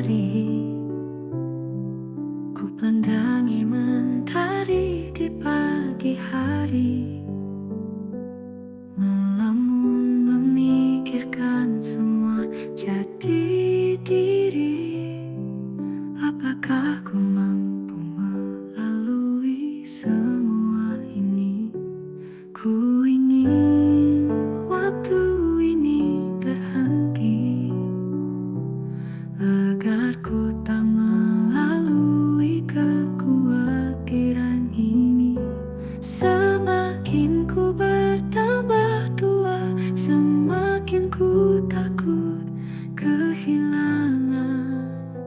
hari, ku pandangi mentari di pagi hari, melamun memikirkan semua jati diri. Apakah ku mampu melalui semua ini? Ku ingin waktu ini terhenti, agar ku tak melalui kekhawatiran ini. Semakin ku bertambah tua, semakin ku takut kehilangan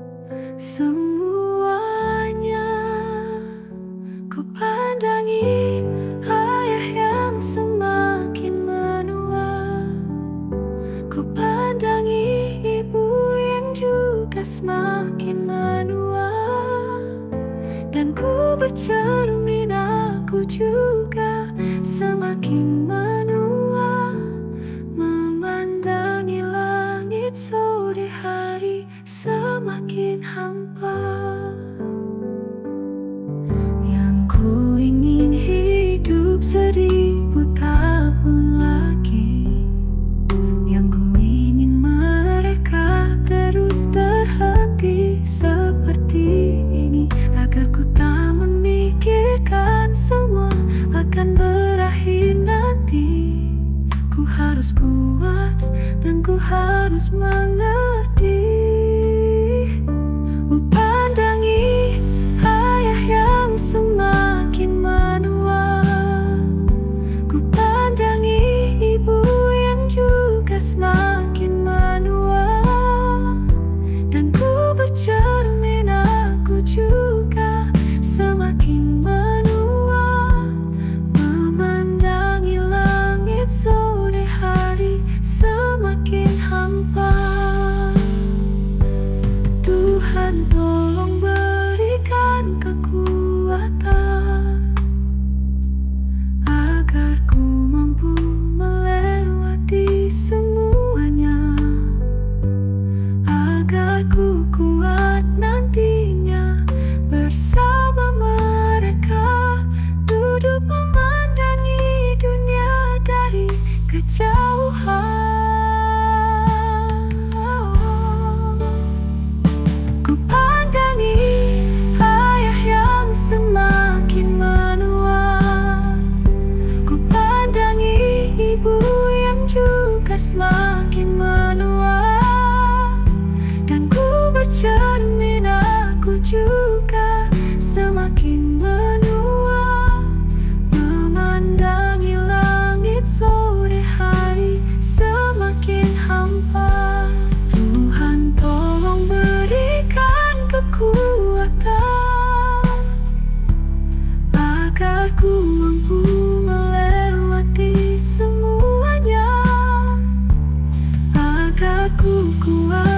semuanya. Ku pandangi ayah yang semakin menua, ku pandangi ibu yang juga semakin menua, dan ku bercermin aku juga semakin menua, memandangi langit sore hari semakin hampa. Yang ku ingin hidup 1000 tahun lagi, yang ku ingin mereka terus terhenti seperti ini, agar ku tak memikirkan semua akan berakhir nanti. Ku harus kuat dan ku harus mengerti. Ku pandangi ayah yang semakin menua, ku pandangi ibu yang juga semakin menua, dan ku bercermin aku juga semakin menua, memandangi langit sore hari semakin hampa. Tuhan tolong berikan kekuatan, agar ku mampu melewati semuanya, agar ku kuat nantinya bersama mereka, duduk memandangi dunia dari kejauhan. Ku pandangi ayah yang semakin menua, ku pandangi ibu yang juga semakin menua, dan ku bercermin aku juga semakin menua, memandangi langit sore hari semakin hampa. Tuhan tolong berikan kekuatan, agar ku mampu melewati semuanya, agar ku kuat